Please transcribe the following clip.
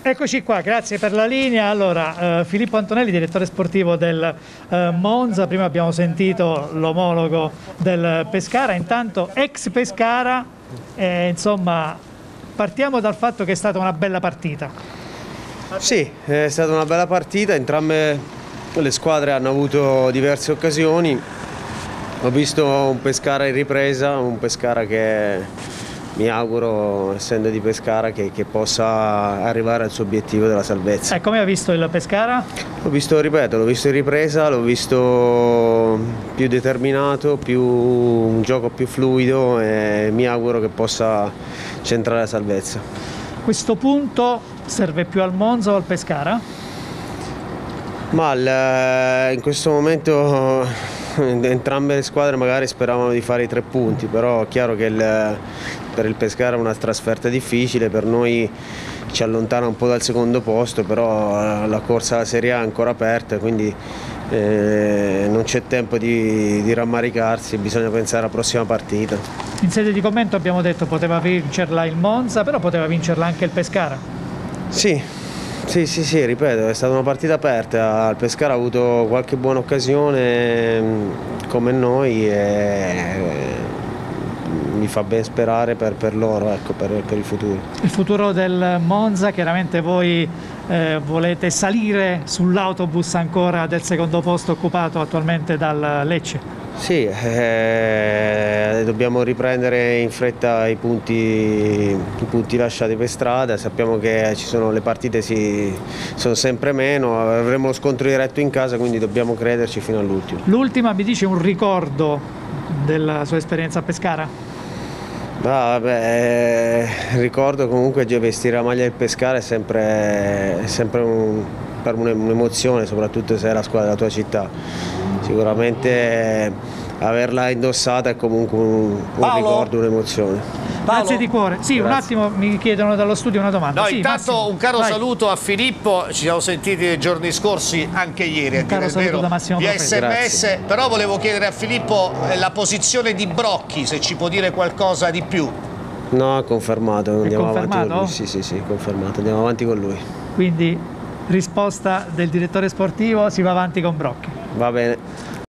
Eccoci qua, grazie per la linea. Allora, Filippo Antonelli, direttore sportivo del Monza. Prima abbiamo sentito l'omologo del Pescara, intanto ex Pescara, insomma, partiamo dal fatto che è stata una bella partita. Sì, è stata una bella partita, entrambe le squadre hanno avuto diverse occasioni. Ho visto un Pescara in ripresa, un Pescara che mi auguro, essendo di Pescara, che possa arrivare al suo obiettivo della salvezza. E come ha visto il Pescara? L'ho visto, ripeto, l'ho visto in ripresa, l'ho visto più determinato, un gioco più fluido e mi auguro che possa centrare la salvezza. Questo punto serve più al Monza o al Pescara? Ma in questo momento entrambe le squadre magari speravano di fare i 3 punti, però è chiaro che per il Pescara è una trasferta difficile, per noi ci allontana un po' dal secondo posto, però la corsa alla Serie A è ancora aperta, quindi non c'è tempo di rammaricarsi, bisogna pensare alla prossima partita. In sede di commento abbiamo detto che poteva vincerla il Monza, però poteva vincerla anche il Pescara. Sì, ripeto, è stata una partita aperta, il Pescara ha avuto qualche buona occasione come noi e mi fa ben sperare per loro, ecco, per il futuro. Il futuro del Monza, chiaramente voi volete salire sull'autobus ancora del secondo posto occupato attualmente dal Lecce. Sì, dobbiamo riprendere in fretta i punti lasciati per strada, sappiamo che le partite sono sempre meno, avremo lo scontro diretto in casa, quindi dobbiamo crederci fino all'ultimo. L'ultima, mi dice un ricordo della sua esperienza a Pescara? Ricordo comunque vestire la maglia del Pescara è sempre per un'emozione, soprattutto se è la squadra della tua città. Sicuramente averla indossata è comunque un ricordo, un'emozione. Grazie di cuore. Sì, grazie. Un attimo, mi chiedono dallo studio una domanda. No, sì, intanto Massimo, un caro vai. saluto a Filippo, ci siamo sentiti nei giorni scorsi, anche ieri, un caro saluto da Massimo via Profeti. SMS, Grazie. però volevo chiedere a Filippo la posizione di Brocchi, se ci può dire qualcosa di più. No, confermato, andiamo avanti con lui. Sì, confermato, andiamo avanti con lui. Quindi risposta del direttore sportivo, si va avanti con Brocchi. Va bene.